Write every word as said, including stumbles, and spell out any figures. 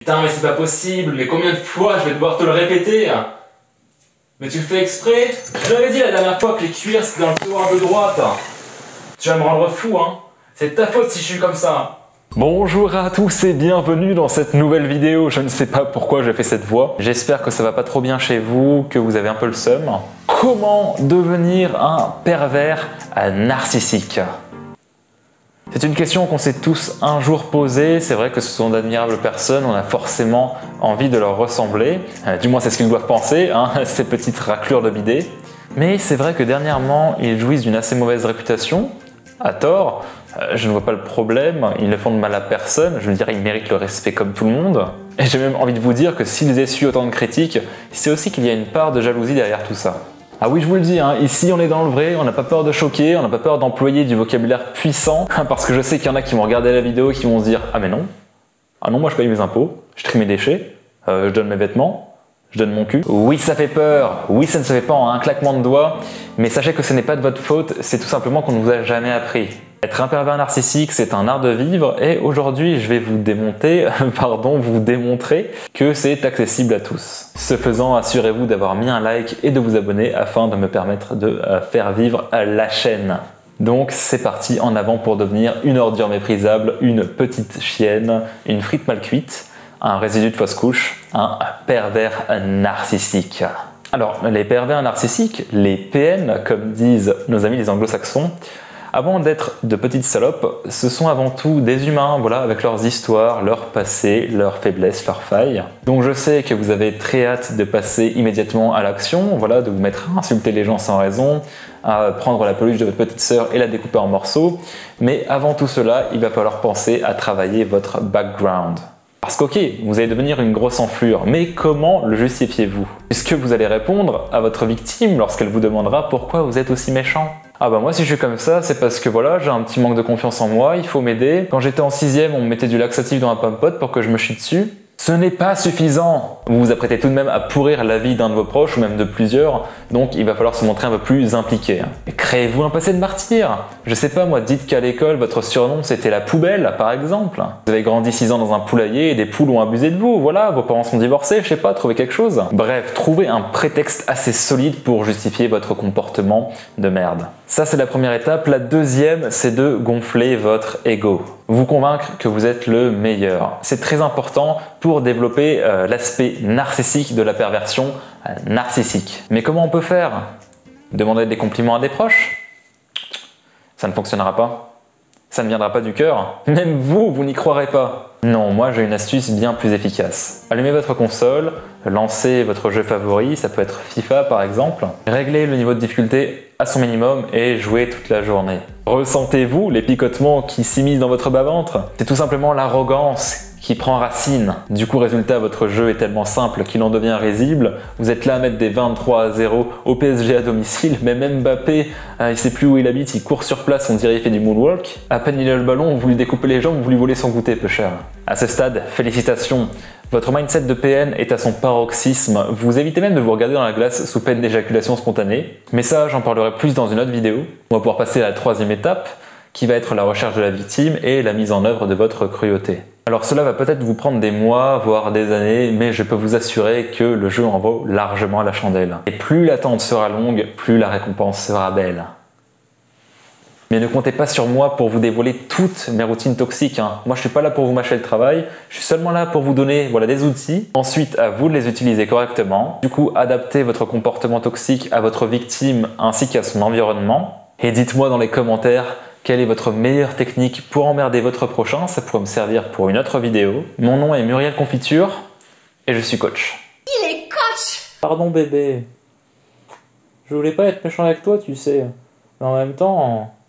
Putain, mais c'est pas possible, mais combien de fois je vais devoir te le répéter? Mais tu le fais exprès? Je l'avais dit la dernière fois que les cuirs c'était dans le tiroir de droite. Tu vas me rendre fou, hein. C'est de ta faute si je suis comme ça. Bonjour à tous et bienvenue dans cette nouvelle vidéo. Je ne sais pas pourquoi j'ai fait cette voix. J'espère que ça va pas trop bien chez vous, que vous avez un peu le seum. Comment devenir un pervers narcissique? C'est une question qu'on s'est tous un jour posée. C'est vrai que ce sont d'admirables personnes, on a forcément envie de leur ressembler. Euh, du moins c'est ce qu'ils doivent penser, hein, ces petites raclures de bidet. Mais c'est vrai que dernièrement, ils jouissent d'une assez mauvaise réputation, à tort. Euh, je ne vois pas le problème, ils ne font de mal à personne, je veux dire, ils méritent le respect comme tout le monde. Et j'ai même envie de vous dire que s'ils essuient autant de critiques, c'est aussi qu'il y a une part de jalousie derrière tout ça. Ah oui, je vous le dis, hein, ici on est dans le vrai, on n'a pas peur de choquer, on n'a pas peur d'employer du vocabulaire puissant, parce que je sais qu'il y en a qui vont regarder la vidéo et qui vont se dire « Ah mais non, ah non, moi je paye mes impôts, je trie mes déchets, euh, je donne mes vêtements, je donne mon cul. » Oui, ça fait peur, oui, ça ne se fait pas en un claquement de doigts, mais sachez que ce n'est pas de votre faute, c'est tout simplement qu'on ne vous a jamais appris. Être un pervers narcissique, c'est un art de vivre et aujourd'hui, je vais vous démonter, pardon, vous démontrer que c'est accessible à tous. Ce faisant, assurez-vous d'avoir mis un like et de vous abonner afin de me permettre de faire vivre la chaîne. Donc c'est parti, en avant pour devenir une ordure méprisable, une petite chienne, une frite mal cuite, un résidu de fausse couche, un pervers narcissique. Alors, les pervers narcissiques, les P N, comme disent nos amis les anglo-saxons, avant d'être de petites salopes, ce sont avant tout des humains, voilà, avec leurs histoires, leur passé, leurs faiblesses, leurs failles. Donc je sais que vous avez très hâte de passer immédiatement à l'action, voilà, de vous mettre à insulter les gens sans raison, à prendre la peluche de votre petite sœur et la découper en morceaux. Mais avant tout cela, il va falloir penser à travailler votre background. Parce qu'ok, vous allez devenir une grosse enflure, mais comment le justifiez-vous? Est-ce que vous allez répondre à votre victime lorsqu'elle vous demandera pourquoi vous êtes aussi méchant? Ah bah moi si je suis comme ça, c'est parce que voilà, j'ai un petit manque de confiance en moi, il faut m'aider. Quand j'étais en sixième, on me mettait du laxatif dans un pomme-pote pour que je me chie dessus. Ce n'est pas suffisant. Vous vous apprêtez tout de même à pourrir la vie d'un de vos proches ou même de plusieurs, donc il va falloir se montrer un peu plus impliqué. Et créez-vous un passé de martyr. Je sais pas moi, dites qu'à l'école votre surnom c'était la poubelle par exemple. Vous avez grandi six ans dans un poulailler et des poules ont abusé de vous, voilà, vos parents sont divorcés, je sais pas, trouvez quelque chose. Bref, trouvez un prétexte assez solide pour justifier votre comportement de merde. Ça c'est la première étape. La deuxième, c'est de gonfler votre ego. Vous convaincre que vous êtes le meilleur. C'est très important pour développer euh, l'aspect narcissique de la perversion euh, narcissique. Mais comment on peut faire? Demander des compliments à des proches? Ça ne fonctionnera pas. Ça ne viendra pas du cœur. Même vous, vous n'y croirez pas. Non, moi j'ai une astuce bien plus efficace. Allumez votre console, lancez votre jeu favori, ça peut être FIFA par exemple, réglez le niveau de difficulté à son minimum et jouez toute la journée. Ressentez-vous les picotements qui s'immiscent dans votre bas-ventre? C'est tout simplement l'arrogance qui prend racine. Du coup, résultat, votre jeu est tellement simple qu'il en devient risible. Vous êtes là à mettre des vingt-trois à zéro au P S G à domicile, mais même Mbappé, euh, il sait plus où il habite, il court sur place, on dirait il fait du moonwalk. À peine il a le ballon, vous lui découpez les jambes, vous lui volez son goûter peu cher. À ce stade, félicitations. Votre mindset de P N est à son paroxysme. Vous évitez même de vous regarder dans la glace sous peine d'éjaculation spontanée. Mais ça, j'en parlerai plus dans une autre vidéo. On va pouvoir passer à la troisième étape, qui va être la recherche de la victime et la mise en œuvre de votre cruauté. Alors cela va peut-être vous prendre des mois, voire des années, mais je peux vous assurer que le jeu en vaut largement la chandelle. Et plus l'attente sera longue, plus la récompense sera belle. Mais ne comptez pas sur moi pour vous dévoiler toutes mes routines toxiques. Hein. Moi, je suis pas là pour vous mâcher le travail. Je suis seulement là pour vous donner voilà, des outils. Ensuite, à vous de les utiliser correctement. Du coup, adaptez votre comportement toxique à votre victime ainsi qu'à son environnement. Et dites-moi dans les commentaires quelle est votre meilleure technique pour emmerder votre prochain. Ça pourrait me servir pour une autre vidéo. Mon nom est Muriel Confiture et je suis coach. Il est coach! Pardon bébé. Je voulais pas être méchant avec toi, tu sais. Mais en même temps...